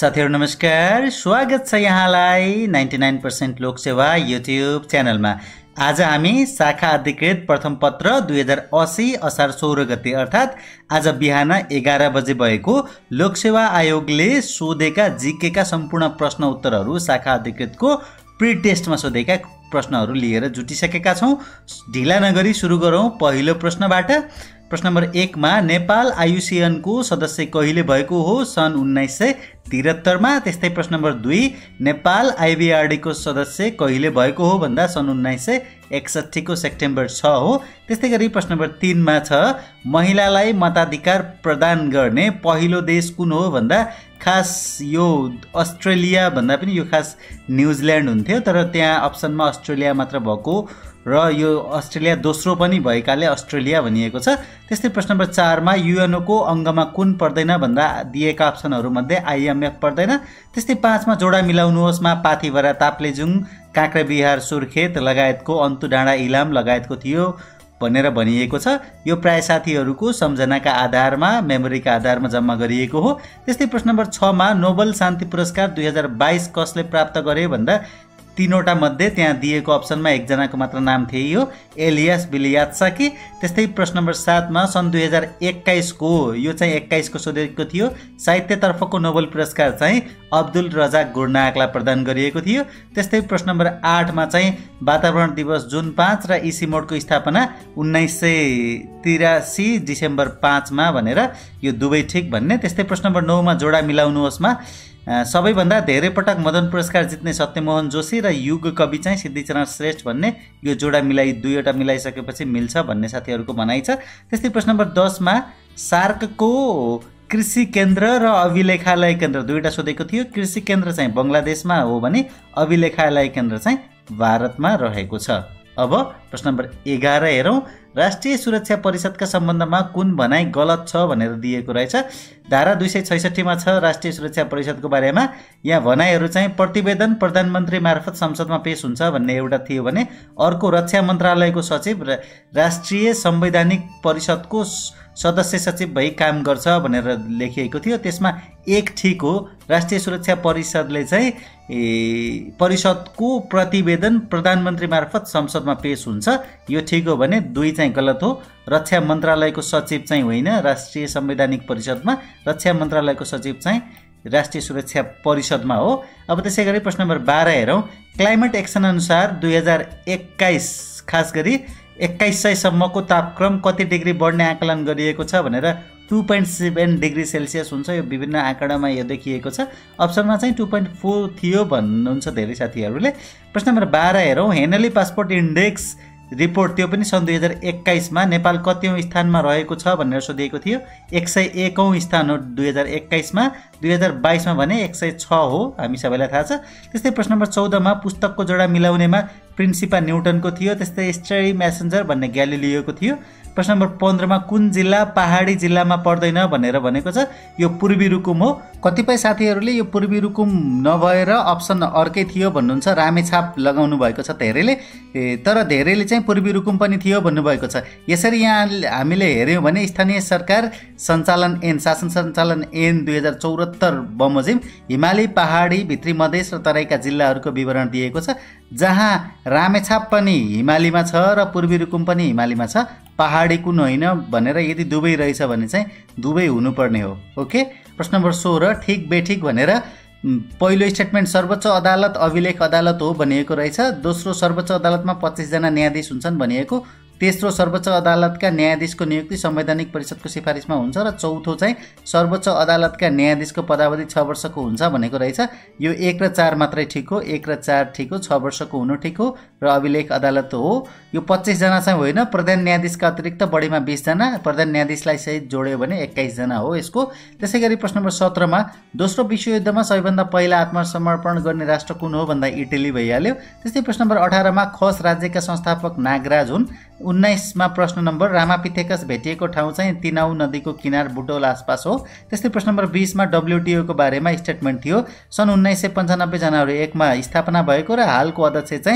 साथीहरु नमस्कार, स्वागत छ यहाँलाई 99% लोकसेवा युट्युब च्यानलमा। आज हामी शाखा अधिकृत प्रथम पत्र 2080 असार 16 गते अर्थात आज बिहान 11 बजे भएको लोकसेवा आयोगले सोधेका जीके का सम्पूर्ण प्रश्न उत्तरहरू शाखा अधिकृतको प्री टेस्टमा सोधेका प्रश्नहरू लिएर जुटिसकेका छौं। ढिला नगरी सुरु गरौं पहिलो प्रश्नबाट। प्रश्न नम्बर 1 मा नेपाल आयुसिएन को सदस्य कहिले भएको हो? सन् 1973 मा। त्यस्तै प्रश्न नम्बर 2 नेपाल आईबीआरडी को सदस्य कहिले भएको हो भन्दा सन् 1961 को सेप्टेम्बर 6 हो। त्यस्तै गरी प्रश्न नम्बर 3 मा छ महिलालाई मताधिकार प्रदान गर्ने पहिलो देश कुन हो भन्दा खास यो अस्ट्रेलिया भन्दा पनि यो खास न्युजिल्यान्ड हुन्थ्यो, तर त्यहाँ अप्सनमा अस्ट्रेलिया मात्र भएको र यो अस्ट्रेलिया दोस्रो पनि भएकाले अस्ट्रेलिया भनिएको छ। त्यस्तै प्रश्न नम्बर 4 मा यूएनओ को अंगमा कुन पर्दैन भन्दा दिएका अप्सनहरू मध्ये आईएमएफ पर्दैन। त्यस्तै 5 मा जोडा मिलाउनुहोस् मा पाथिभरा ताप्लेजुङ काँक्राबिहार सुर्खेत लगायतको अन्तु डाँडा इलाम लगायतको थियो भनेर भनिएको छ। यो प्राय साथीहरूको सम्झनाका आधारमा मेमोरीका आधारमा जम्मा गरिएको हो। त्यस्तै प्रश्न नम्बर 6 मा नोबल शान्ति पुरस्कार 2022 कसले प्राप्त गरे भन्दा तीनवटा मध्ये त्यहाँ दिएको अप्सनमा एकजनाको मात्र नाम थियो, एलियास बिलियात्साकी। त्यस्तै प्रश्न नम्बर 7 मा सन् 2021 को यो चाहिँ 21 को सोधेको थियो साहित्यतर्फको नोबेल पुरस्कार चाहिँ अब्दुल रजाक गुरनायकलाई प्रदान गरिएको थियो। त्यस्तै प्रश्न नम्बर 8 मा चाहिँ वातावरण दिवस जुन 5 र इसिमोडको स्थापना 1983 डिसेम्बर 5 मा भनेर यो दुवै ठिक भन्ने। त्यस्तै प्रश्न नम्बर 9 मा जोडा मिलाउनुहोस् मा सबैभन्दा धेरै पटक मदन पुरस्कार जित्ने सत्यमोहन जोशी र युग कवि चाहिँ सिद्धिचरण श्रेष्ठ भन्ने यो जोडा मिलाई दुईवटा मिलाइसकेपछि मिल्छ भन्ने साथीहरूको भनाइ छ। त्यस्तै प्रश्न नम्बर 10 मा सार्कको कृषि केन्द्र र अभिलेखालय केन्द्र दुईटा सोधेको थियो। कृषि केन्द्र चाहिँ बंगलादेशमा हो भने अभिलेखालय केन्द्र चाहिँ भारतमा रहेको छ। अब प्रश्न नम्बर 11 हेरौं। राष्ट्रिय सुरक्षा परिषदका सम्बन्धमा कुन भनाइ गलत छ भनेर दिएको रहेछ। धारा 266 मा छ राष्ट्रिय सुरक्षा परिषदको बारेमा। यहाँ भनाइहरू चाहिँ प्रतिवेदन प्रधानमन्त्री मार्फत संसदमा पेश हुन्छ भन्ने एउटा थियो भने अर्को रक्षा मन्त्रालयको सचिव राष्ट्रिय संवैधानिक परिषदको सदस्य सचिव भई काम गर्छ भनेर लेखिएको थियो। त्यसमा एक ठीक हो, राष्ट्रिय सुरक्षा परिषदले चाहिँ परिषदको प्रतिवेदन प्रधानमन्त्री मार्फत संसदमा पेश हुन्छ, यो ठीक हो भने 2 चाहिँ गलत हो। रक्षा मन्त्रालयको सचिव चाहिँ होइन, राष्ट्रिय संवैधानिक परिषदमा रक्षा मन्त्रालयको सचिव चाहिँ राष्ट्रिय सुरक्षा परिषदमा हो। अब त्यसै गरी प्रश्न नम्बर 12 हेरौं। क्लाइमेट एक्सन अनुसार 2021 खास गरी 2100 सम्मको तापक्रम कति डिग्री बढ्ने आकलन गरिएको छ भनेर 2.7 डिग्री सेल्सियस हुन्छ। यो विभिन्न आँकडामा यो देखिएको छ। अप्सनमा चाहिँ 2.4 थियो भन्नुहुन्छ धेरै साथीहरूले। प्रश्न नम्बर 12 हेरौं। हेनली पासपोर्ट इन्डेक्स रिपोर्ट त्यो पनि सन् 2021 मा नेपाल कतिौं स्थानमा रहेको छ भनेर सोधिएको थियो। 101 औं स्थान हो 2021 मा। 2022 मा भने 106 हो, हामी सबैलाई थाहा छ। त्यस्तै प्रश्न नम्बर 14 मा पुस्तकको जोडा मिलाउनेमा प्रिन्सिपा न्युटनको थियो, त्यस्तै स्टडी मेसेन्जर भन्ने ग्यालिलियोको थियो। प्रश्न नम्बर 15 मा कुन जिल्ला पहाडी जिल्लामा पर्दैन भनेर भनेको छ। यो पूर्वी रुकुम हो। कतिपय साथीहरूले यो पूर्वी रुकुम नभएर अप्सन अर्कै थियो भन्नुहुन्छ, रामेछाप लगाउनु भएको छ धेरैले, तर धेरैले चाहिँ पूर्वी रुकुम पनि थियो भन्नुभएको छ। यसरी यहाँ हामीले हेर्यौं भने स्थानीय सरकार सञ्चालन ऐन शासन सञ्चालन ऐन 2074 बमोजिम हिमाली पहाडी भित्री मधेस र तराईका जिल्लाहरूको विवरण दिएको छ, जहाँ रामेछाप पनि हिमालीमा छ र पूर्वी रुकुम पनि हिमालीमा छ, पहाडी कुन होइन भनेर यदि दुवै रहेछ भने चाहिँ दुवै हुनुपर्ने हो। ओके। प्रश्न नम्बर 16 ठिक बेठिक भनेर पहिलो स्टेटमेन्ट सर्वोच्च अदालत अभिलेख अदालत हो भनिएको रहेछ। दोस्रो सर्वोच्च अदालतमा 25 जना न्यायाधीश हुन्छन् भनिएको। तेस्रो सर्वोच्च अदालतका न्यायाधीशको नियुक्ति संवैधानिक परिषदको सिफारिसमा हुन्छ र चौथो चाहिँ सर्वोच्च अदालतका न्यायाधीशको पदावधि 6 वर्षको हुन्छ भनेको रहेछ। यो 1 र 4 मात्रै ठिक हो, 1 र 4 ठिक हो, 6 वर्षको हुनु ठिक हो र अभिलेख अदालत हो। यो 25 जना चाहिँ होइन, प्रधान न्यायाधीशका अतिरिक्त बढीमा 20 जना, प्रधान न्यायाधीशलाई सहित जोड्यो भने 21 जना हो यसको। त्यसै गरी प्रश्न नम्बर 17 मा दोस्रो विश्वयुद्धमा सबैभन्दा पहिला आत्मसमर्पण गर्ने राष्ट्र कुन हो भन्दा इटली भइहाल्यो। त्यस्तै प्रश्न नम्बर 18 मा खस राज्यका संस्थापक नागराज हुन्। 19 मा प्रश्न नम्बर रामापिथेकस भेटिएको ठाउँ चाहिँ तिनाउ नदीको किनार बुटोल आसपास हो। त्यस्तै प्रश्न नम्बर 20 मा डब्ल्युटिओ को बारेमा स्टेटमेन्ट थियो। सन् 1995 जनवरी 1 मा स्थापना भएको र हालको अध्यक्ष चाहिँ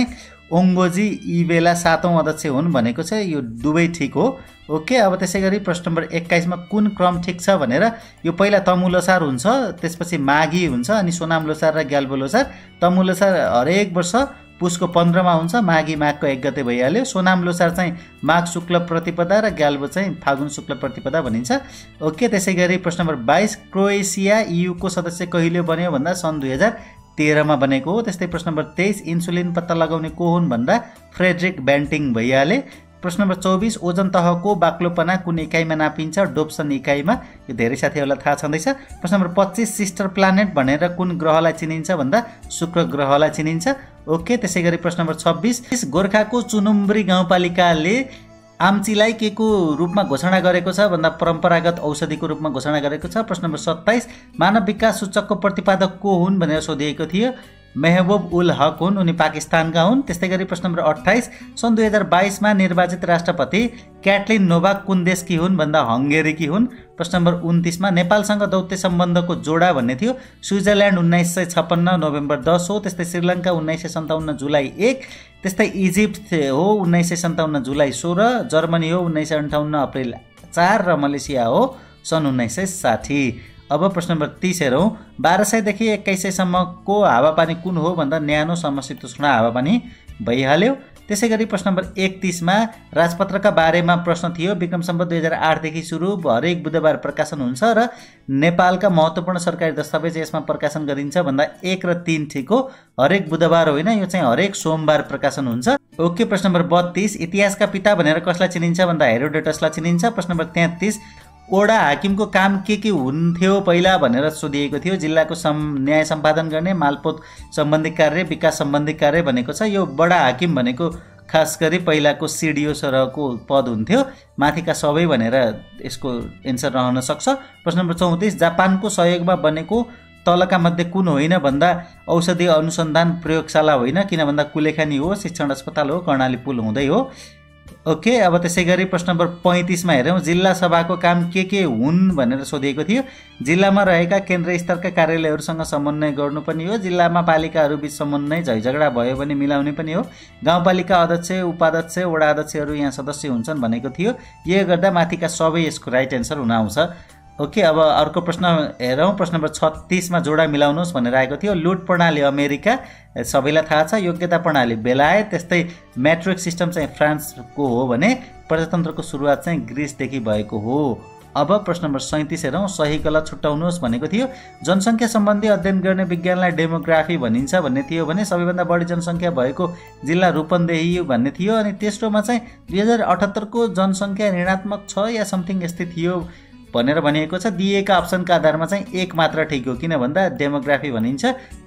ओङ्गोजी यी बेला 7औं अध्यक्ष हुन् भनेको छ, यो दुवै ठिक हो। ओके, अब त्यसै गरी प्रश्न नम्बर 21 मा कुन क्रम ठिक छ भनेर, यो पहिला तमु लोसार हुन्छ, त्यसपछि माघी हुन्छ, अनि सोनाम लोसार र ग्याल्बो लोसार। तमु लोसार हरेक वर्ष पुसको 15 मा हुन्छ, माघी माघको 1 गते भइहाल्यो। सोनाम लोसार चाहिँ माघ शुक्ल प्रतिपदा र ग्याल्बो चाहिँ फागुन शुक्ल प्रतिपदा भनिन्छ। ओके, त्यसै गरी प्रश्न नम्बर 22 क्रोएसिया ईयूको सदस्य कहिले बन्यो भन्दा सन् 2013 मा बनेको हो। त्यस्तै प्रश्न नम्बर 23 इन्सुलिन पत्ता लगाउने को हुन् भन्दा फ्रेडरिक ब्यान्टिङ भइहाले। प्रश्न नम्बर 24 ओजन तहको बाक्लोपना कुन इकाइमा नापिन्छ? डोप्सन इकाइमा। यो धेरै साथीहरूलाई थाहा छँदैछ। प्रश्न नम्बर 25 सिस्टर प्लानेट भनेर कुन ग्रहलाई चिनिन्छ भन्दा शुक्र ग्रहलाई चिनिन्छ। ओके, त्यसै गरी प्रश्न नम्बर 26 गोर्खाको चुनुम्ब्री गाउँपालिकाले आम्चीलाई के को रूपमा घोषणा गरेको छ भन्दा परम्परागत औषधिको रूपमा घोषणा गरेको छ। प्रश्न नम्बर 27 मानव विकास सूचकको प्रतिपादक को हुन् भनेर सोधिएको थियो। मेहबुब उल हक हुन्, उनी पाकिस्तानका हुन्। त्यस्तै गरी प्रश्न नम्बर 28 सन् 2022 मा निर्वाचित राष्ट्रपति क्याटलिन नोभाक कुन देशकी हुन् भन्दा हङ्गेरीकी हुन्। प्रश्न नम्बर 29 मा नेपालसँग दौत्य सम्बन्धको जोडा भन्ने थियो। स्विजरल्यान्ड 1956 नोभेम्बर 10 हो। त्यस्तै श्रीलङ्का 1957 जुलाई 1। त्यस्तै इजिप्ट हो 1957 जुलाई 16। जर्मनी हो 1958 अप्रिल 4 र मलेसिया हो सन् 1960। अब प्रश्न नम्बर 30 हेरौँ। 1200 देखि 2100 सम्मको हावापानी कुन हो भन्दा न्यानो समशीतोष्ण हावापानी भइहाल्यो। त्यसै गरी प्रश्न नम्बर 31 मा राजपत्रका बारेमा प्रश्न थियो। विक्रम सम्वत 2008 देखि सुरु हरेक बुधबार प्रकाशन हुन्छ र नेपालका महत्त्वपूर्ण सरकारी दस्तावेज यसमा प्रकाशन गरिन्छ भन्दा 1 र 3 ठिक हो। हरेक बुधबार होइन, यो चाहिँ हरेक सोमबार प्रकाशन हुन्छ। ओके, प्रश्न नम्बर 32 इतिहासका पिता भनेर कसलाई चिनिन्छ भन्दा हेरोडोटसलाई चिनिन्छ। प्रश्न नम्बर 33 ओडा हाकिमको काम के हुन्थ्यो पहिला भनेर सोधिएको थियो। जिल्लाको न्याय सम्पादन गर्ने, मालपोत सम्बन्धी कार्य, विकास सम्बन्धी कार्य भनेको छ। यो बडा हाकिम भनेको खास गरी पहिलाको सिडिओ सरहको पद हुन्थ्यो। माथिका सबै भनेर यसको एन्सर रहन सक्छ। प्रश्न नम्बर 34 जापानको सहयोगमा बनेको तलका मध्ये कुन होइन भन्दा औषधि अनुसन्धान प्रयोगशाला होइन, किन भन्दा कुलेखानी हो, शिक्षण अस्पताल हो, कर्णाली पुल हुँदै हो। ओके, अब त्यसै गरी प्रश्न नम्बर 35 मा हेरौँ। जिल्ला सभाको काम के हुन् भनेर सोधिएको थियो। जिल्लामा रहेका केन्द्र स्तरका कार्यालयहरूसँग समन्वय गर्नु पनि हो। जिल्लामा पालिकाहरू बीच समन्वय झैझगडा भयो भने मिलाउने पनि हो। गाउँपालिका अध्यक्ष, उपाध्यक्ष, वडा अध्यक्षहरू यहाँ सदस्य हुन्छन् भनेको थियो। यो गर्दा माथिका सबै यसको राइट एन्सर हुन आउँछ। ओके, अब अर्को प्रश्न हेरौँ। प्रश्न नम्बर 36 मा जोडा मिलाउनुहोस् भनेर आएको थियो। लुट प्रणाली अमेरिका, सबैलाई थाहा छ। योग्यता प्रणाली बेलायत। त्यस्तै म्याट्रिक सिस्टम चाहिँ फ्रान्सको हो भने प्रजातन्त्रको सुरुवात चाहिँ ग्रिसदेखि भएको हो। अब प्रश्न नम्बर 37 हेरौँ। सही गलत छुट्याउनुहोस् भनेको थियो। जनसङ्ख्या सम्बन्धी अध्ययन गर्ने विज्ञानलाई डेमोग्राफी भनिन्छ भन्ने थियो भने सबैभन्दा बढी जनसङ्ख्या भएको जिल्ला रूपन्देही भन्ने थियो। अनि तेस्रोमा चाहिँ 2078 को जनसङ्ख्या ऋणात्मक छ या समथिङ यस्तै थियो भनेर भनिएको छ। दिएका अप्सनका आधारमा चाहिँ 1 मात्र ठिक हो, किन भन्दा डेमोग्राफी भनिन्छ।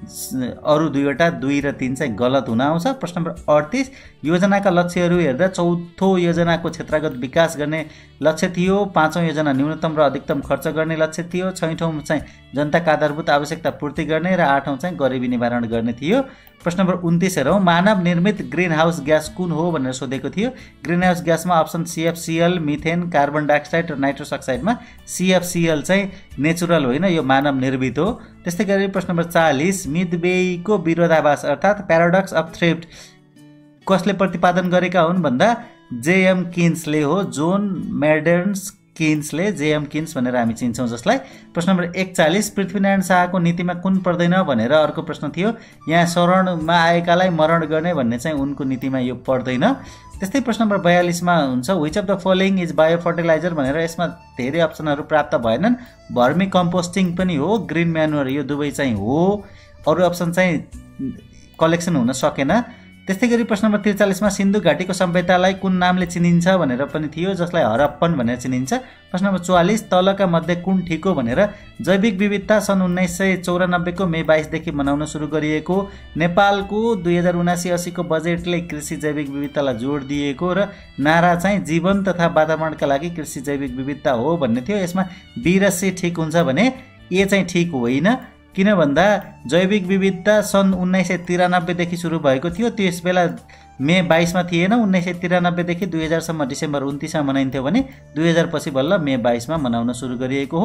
अरू दुईवटा 2 र 3 चाहिँ गलत हुन आउँछ। प्रश्न नम्बर 38 योजनाका लक्ष्यहरू हेर्दा चौथो योजनाको क्षेत्रगत विकास गर्ने लक्ष्य थियो। 5औं योजना न्यूनतम र अधिकतम खर्च गर्ने लक्ष्य थियो। 6औं चाहिँ जनताका आधारभूत आवश्यकता पूर्ति गर्ने र 8औं चाहिँ गरिबी निवारण गर्ने थियो। प्रश्न नम्बर 29 हेरौँ। मानव निर्मित ग्रिन हाउस ग्यास कुन हो भनेर सोधेको थियो। ग्रिन हाउस ग्यासमा option CFCl, methane, carbon dioxide र नाइट्रस अक्साइडमा CFCl चाहिँ नेचुरल होइन, यो मानव निर्मित हो। त्यस्तै गरी प्रश्न नम्बर 40 मिडवेको विरोधाभास अर्थात् प्याराडक्स अफ थ्रिफ्ट कसले प्रतिपादन गरेका हुन् भन्दा JM किन्सले हो। जोन मेडर्न्स किन्सले, JM किन्स भनेर हामी चिन्छौँ जसलाई। प्रश्न नम्बर 41 पृथ्वीनारायण शाहको नीतिमा कुन पर्दैन भनेर अर्को प्रश्न थियो। यहाँ शरणमा आएकालाई मरण गर्ने भन्ने चाहिँ उनको नीतिमा यो पर्दैन। त्यस्तै प्रश्न नम्बर 42 मा हुन्छ which of the following is bio fertiliser भनेर यसमा धेरै अप्सनहरू प्राप्त भएनन्। भर्मी कम्पोस्टिङ पनि हो, ग्रिन म्यानुअर यो दुवै चाहिँ हो। अरू अप्सन चाहिँ कलेक्सन हुन सकेन। त्यस्तै गरी प्रश्न नम्बर 43 मा सिन्धु घाटीको सभ्यतालाई कुन नामले चिनिन्छ भनेर पनि थियो, जसलाई हरप्पन भनेर चिनिन्छ। प्रश्न नम्बर 44 तलका मध्ये कुन ठिक हो भनेर जैविक विविधता सन् 1994 को मे 22 देखि मनाउन सुरु गरिएको। नेपालको 2079-80 को बजेटले कृषि जैविक विविधतालाई जोड दिएको र नारा चाहिँ जीवन तथा वातावरणका लागि कृषि जैविक विविधता हो भन्ने थियो। यसमा B र C ठिक हुन्छ भने A चाहिँ ठिक होइन, किन भन्दा जैविक विविधता सन् 1993 देखि सुरु भएको थियो। त्यस बेला मे 22 मा थिएन। 1993 देखि 2000 सम्म डिसेम्बर 29 मा मनाइन्थ्यो भने 2000 पछि बल्ल मे 22 मा मनाउन सुरु गरिएको हो।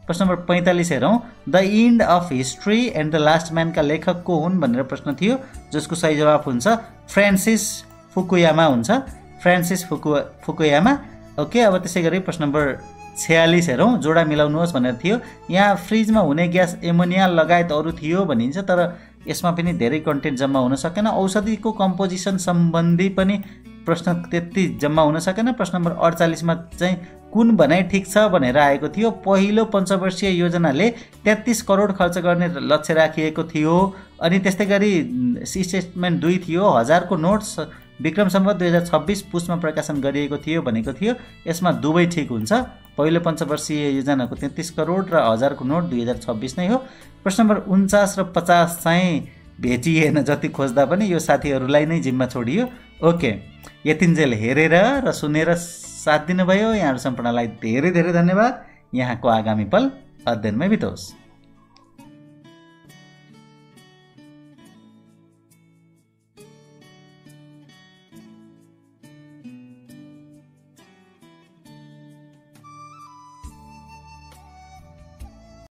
प्रश्न नम्बर 45 हेरौँ। The end of history and the last म्यानका लेखक को हुन् भनेर प्रश्न थियो, जसको सही जवाफ हुन्छ फ्रान्सिस फुकुयामा हुन्छ। Francis Fukuyama. ओके, अब त्यसै गरी प्रश्न नम्बर 46 हेरौँ। जोडा मिलाउनुहोस् भनेर थियो। यहाँ फ्रिजमा हुने ग्यास एमोनिया लगायत अरू थियो भनिन्छ, तर यसमा पनि धेरै कन्टेन्ट जम्मा हुन सकेन। औषधिको कम्पोजिसन सम्बन्धी पनि प्रश्न त्यति जम्मा हुन सकेन। प्रश्न नम्बर 48 मा चाहिँ कुन भनाइ ठिक छ भनेर आएको थियो। पहिलो पञ्चवर्षीय योजनाले 33 करोड खर्च गर्ने लक्ष्य राखिएको थियो। अनि त्यस्तै गरी स्टेटमेन्ट 2 थियो। 1000 को नोट्स विक्रम सम्वत 2026 पुसमा प्रकाशन गरिएको थियो भनेको थियो। यसमा दुवै ठिक हुन्छ। पहिलो पञ्चवर्षीय योजनाको 33 करोड र 1000 को नोट 2026 नै हो। प्रश्न नम्बर 49 र 50 चाहिँ भेटिएन, जति खोज्दा पनि यो साथीहरूलाई नै जिम्मा छोडियो। ओके, यतिन्जेल हेरेर र सुनेर साथ दिनुभयो। यहाँहरू सम्पूर्णलाई धेरै धेरै धन्यवाद। यहाँको आगामी पल अध्ययनमै बितोस्।